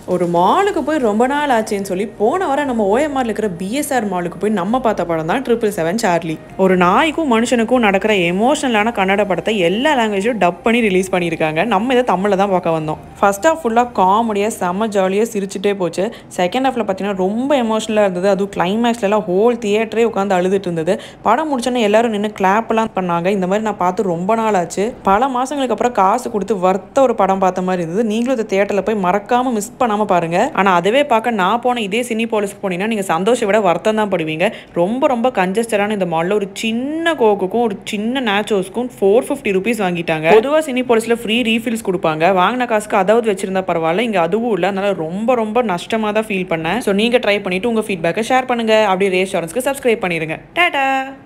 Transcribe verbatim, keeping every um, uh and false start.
ஒரு மாலுக்கு போய் ரொம்ப நாள் ஆச்சுன்னு சொல்லி போன வாரம் நம்ம ஓஎம்ஆர்ல இருக்கிற பிஎஸ்ஆர் மாலுக்கு போய் நம்ம பார்த்த படம் தான் ட்ரிபிள் செவன் சார்லி. ஒரு நாய்க்கும் மனுஷனுக்கும் நடக்கிற எமோஷனலான கன்னட படத்தை எல்லா லாங்குவேஜும் டப் பண்ணி ரிலீஸ் பண்ணியிருக்காங்க. நம்ம இதை தமிழில் தான் பார்க்க வந்தோம். ஃபர்ஸ்ட் ஹாஃப் ஃபுல்லாக காமெடியாக செம்ம ஜாலியாக சிரிச்சுட்டே போச்சு. செகண்ட் ஹாஃபில் பார்த்தீங்கன்னா ரொம்ப எமோஷனலாக இருந்தது. அதுவும் கிளைமேக்ஸ்லாம் ஹோல் தியேட்டரே உட்காந்து அழுதுட்டு இருந்தது. படம் முடிச்சோன்னே எல்லாரும் நின்று கிளாப்லாம் பண்ணாங்க. இந்த மாதிரி நான் பார்த்து ரொம்ப நாள் ஆச்சு. பல மாதங்களுக்கு அப்புறம் காசு கொடுத்து வர்த்த ஒரு படம் பார்த்த மாதிரி இருந்தது. நீங்களும் இந்த தியேட்டரில் போய் மறக்காமல் மிஸ் பண்ண பாருங்க. ஆனா அதுவே பார்க்க நான் போன இதே சினி போலீஸ்க்கு போனீங்கன்னா நீங்க சந்தோஷம் விட வருத்தம் தான் படுவீங்க. ரொம்ப ரொம்ப கன்ஜஸ்டடான இந்த மால்ல ஒரு சின்ன கோக்குக்கும் ஒரு சின்ன நாச்சோஸ்க்கும் ஃபோர் ஃபிஃப்டி ருபீஸ் வாங்கிட்டாங்க. பொதுவா சினி போலீஸ்ல ஃப்ரீ ரீஃபில்ஸ் கொடுப்பாங்க. வாங்கின காசுக்கு அதாவது வச்சிருந்தா பரவாயில்ல, இங்க அதுவும் இல்லை. அதனால ரொம்ப ரொம்ப நஷ்டமா தான் ஃபீல் பண்ணேன். ஸோ நீங்க ட்ரை பண்ணிட்டு உங்க ஃபீட்பேக்கை ஷேர் பண்ணுங்க. அப்படியே ரேஸ்டாரண்ட்ஸ்க்கு சப்ஸ்கிரைப் பண்ணிருங்க. டாடா.